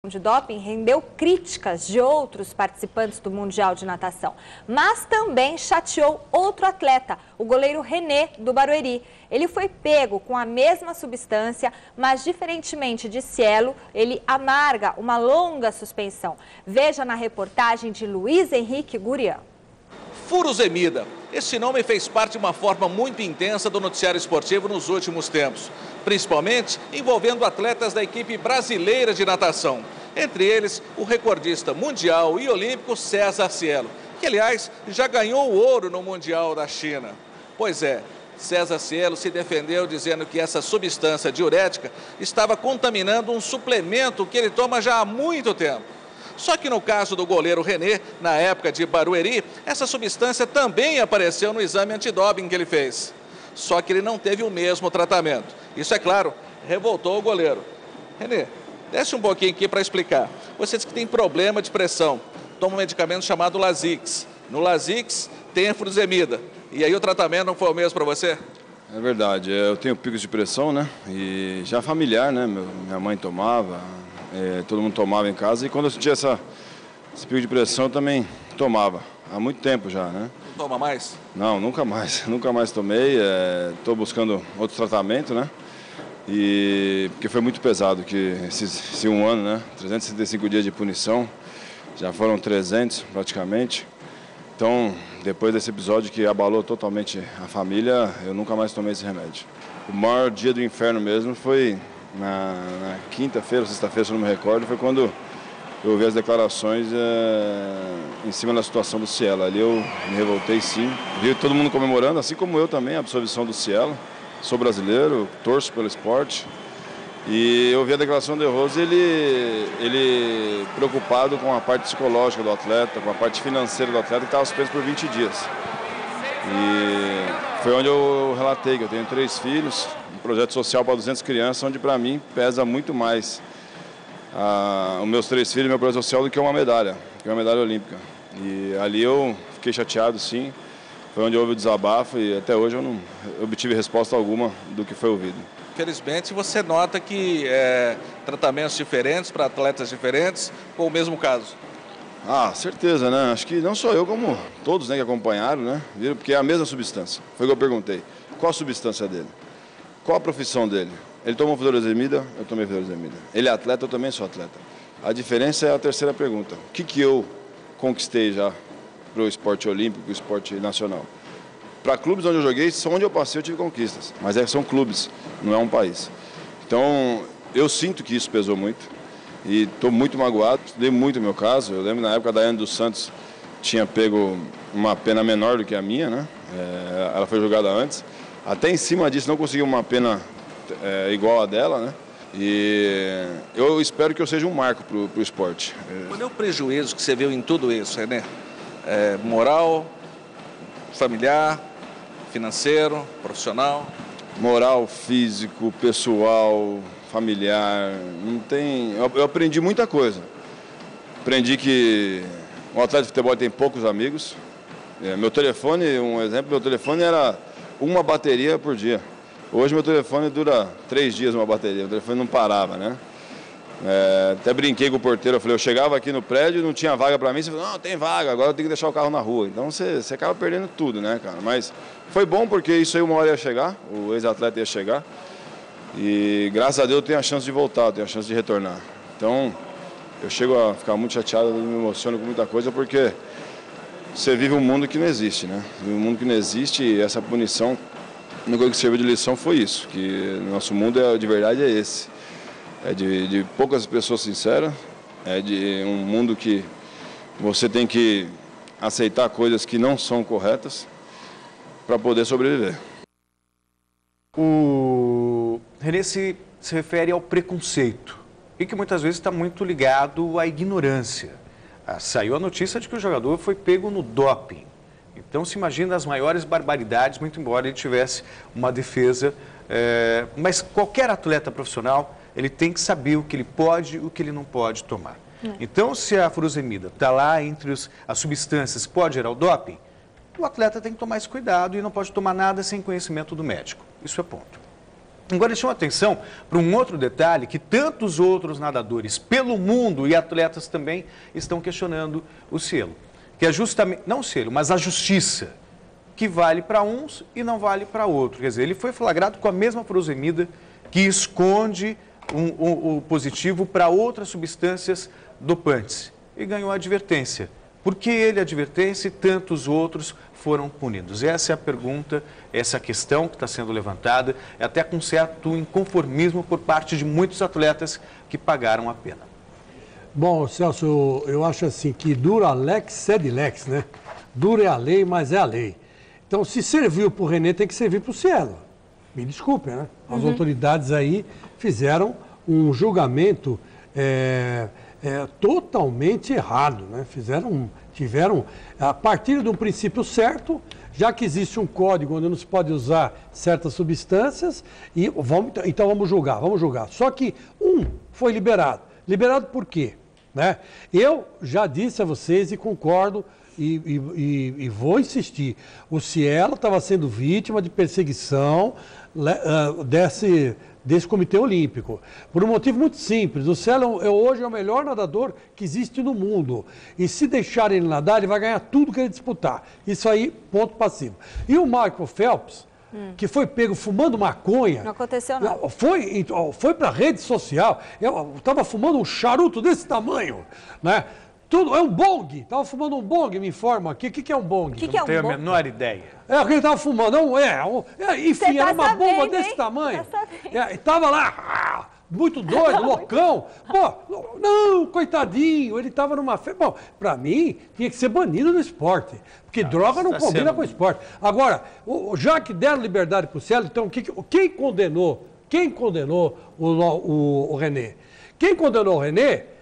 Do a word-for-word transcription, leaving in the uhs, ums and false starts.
de doping rendeu críticas de outros participantes do Mundial de Natação, mas também chateou outro atleta, o goleiro René, do Barueri. Ele foi pego com a mesma substância, mas diferentemente de Cielo, ele amarga uma longa suspensão. Veja na reportagem de Luiz Henrique Gurian. Furosemida. Esse nome fez parte de uma forma muito intensa do noticiário esportivo nos últimos tempos, principalmente envolvendo atletas da equipe brasileira de natação. Entre eles, o recordista mundial e olímpico César Cielo, que, aliás, já ganhou o ouro no Mundial da China. Pois é, César Cielo se defendeu dizendo que essa substância diurética estava contaminando um suplemento que ele toma já há muito tempo. Só que no caso do goleiro René, na época de Barueri, essa substância também apareceu no exame antidoping que ele fez. Só que ele não teve o mesmo tratamento. Isso, é claro, revoltou o goleiro. René, desce um pouquinho aqui para explicar. Você disse que tem problema de pressão. Toma um medicamento chamado Lasix. No Lasix tem a furosemida. E aí o tratamento não foi o mesmo para você? É verdade. Eu tenho picos de pressão, né? E já familiar, né? Minha mãe tomava... É, todo mundo tomava em casa e quando eu sentia essa, esse pico de pressão eu também tomava, há muito tempo já, né? Não toma mais? Não, nunca mais, nunca mais tomei, estou é, buscando outro tratamento, né? E porque foi muito pesado, que esses, esse um ano, né? trezentos e sessenta e cinco dias de punição, já foram trezentos praticamente. Então, depois desse episódio que abalou totalmente a família, eu nunca mais tomei esse remédio. O maior dia do inferno mesmo foi... Na, na quinta-feira, sexta-feira, se eu não me recordo, foi quando eu ouvi as declarações é, em cima da situação do Cielo. Ali eu me revoltei, sim. Vi todo mundo comemorando, assim como eu também, a absolvição do Cielo. Sou brasileiro, torço pelo esporte. E eu ouvi a declaração do De Rose, ele, ele preocupado com a parte psicológica do atleta, com a parte financeira do atleta, que estava suspenso por vinte dias. E foi onde eu relatei que eu tenho três filhos, um projeto social para duzentas crianças, onde para mim pesa muito mais ah, os meus três filhos e meu projeto social do que uma medalha, que é uma medalha olímpica. E ali eu fiquei chateado, sim, foi onde houve o desabafo e até hoje eu não obtive resposta alguma do que foi ouvido. Felizmente você nota que é, tratamentos diferentes para atletas diferentes com o mesmo caso. Ah, certeza, né? Acho que não só eu, como todos, né, que acompanharam, né? Viram, porque é a mesma substância. Foi o que eu perguntei. Qual a substância dele? Qual a profissão dele? Ele tomou furosemida, eu tomei furosemida. Ele é atleta, eu também sou atleta. A diferença é a terceira pergunta. O que, que eu conquistei já para o esporte olímpico, o esporte nacional? Para clubes onde eu joguei, só onde eu passei eu tive conquistas. Mas é, são clubes, não é um país. Então, eu sinto que isso pesou muito. E estou muito magoado, estudei muito o meu caso. Eu lembro na época da Ana dos Santos tinha pego uma pena menor do que a minha, né? É, ela foi julgada antes. Até em cima disso não conseguiu uma pena é, igual a dela, né? E eu espero que eu seja um marco para o esporte. Qual é o prejuízo que você viu em tudo isso, René? É, moral, familiar, financeiro, profissional? Moral, físico, pessoal, familiar, não tem... Eu, eu aprendi muita coisa. Aprendi que um atleta de futebol tem poucos amigos. É, meu telefone, um exemplo, meu telefone era uma bateria por dia. Hoje meu telefone dura três dias uma bateria, o telefone não parava, né? É, até brinquei com o porteiro, eu falei, eu chegava aqui no prédio e não tinha vaga para mim, você falou, não, tem vaga, agora eu tenho que deixar o carro na rua. Então você, você acaba perdendo tudo, né, cara? Mas foi bom porque isso aí uma hora ia chegar, o ex-atleta ia chegar. E graças a Deus eu tenho a chance de voltar, eu tenho a chance de retornar. Então, eu chego a ficar muito chateado, eu me emociono com muita coisa, porque você vive um mundo que não existe, né? Um mundo que não existe e essa punição, a única coisa que serviu de lição foi isso, que nosso mundo é, de verdade é esse. É de, de poucas pessoas sinceras, é de um mundo que você tem que aceitar coisas que não são corretas para poder sobreviver. O René se, se refere ao preconceito e que muitas vezes está muito ligado à ignorância. Ah, saiu a notícia de que o jogador foi pego no doping. Então se imagina as maiores barbaridades, muito embora ele tivesse uma defesa. É, mas qualquer atleta profissional, ele tem que saber o que ele pode e o que ele não pode tomar. Hum. Então se a furosemida está lá entre os, as substâncias que pode gerar o doping, o atleta tem que tomar esse cuidado e não pode tomar nada sem conhecimento do médico. Isso é ponto. Agora, chama atenção para um outro detalhe que tantos outros nadadores pelo mundo e atletas também estão questionando o selo. Que é justamente, não o selo, mas a justiça, que vale para uns e não vale para outros. Quer dizer, ele foi flagrado com a mesma furosemida que esconde um, um, um positivo para outras substâncias dopantes. E ganhou a advertência. Por que ele a advertência e tantos outros foram punidos? Essa é a pergunta, essa é a questão que está sendo levantada, é até com certo inconformismo por parte de muitos atletas que pagaram a pena. Bom, Celso, eu, eu acho assim que dura lex sed lex, né? Dura é a lei, mas é a lei. Então, se serviu para o René, tem que servir para o Cielo. Me desculpem, né? As uhum. autoridades aí fizeram um julgamento é, é, totalmente errado, né? Fizeram, tiveram, a partir de um princípio certo, já que existe um código onde não se pode usar certas substâncias, e vamos, então vamos julgar, vamos julgar. Só que um foi liberado. Liberado por quê? Né? Eu já disse a vocês e concordo e, e, e, e vou insistir. O Cielo estava sendo vítima de perseguição uh, desse, desse Comitê Olímpico. Por um motivo muito simples. O Cielo é, hoje é o melhor nadador que existe no mundo. E se deixarem ele nadar, ele vai ganhar tudo que ele disputar. Isso aí, ponto passivo. E o Michael Phelps, Hum. que foi pego fumando maconha. Não aconteceu nada. Foi, foi para a rede social. Eu estava fumando um charuto desse tamanho, né? Tudo, é um bong. Estava fumando um bong, me informa aqui. O que, que é um bong? O que, que é um bong? Não tenho a menor ideia. É o que ele estava fumando. Não é. Um, é enfim, tá era uma sabendo, bomba desse hein? tamanho. Tá é, estava lá. Muito doido, loucão. Pô, não, coitadinho, ele estava numa festa. Bom, para mim, tinha que ser banido do esporte. Porque ah, droga não tá combina sendo... com o esporte. Agora, o, já que deram liberdade para o Cielo, então que, quem condenou, quem condenou o, o, o René? Quem condenou o René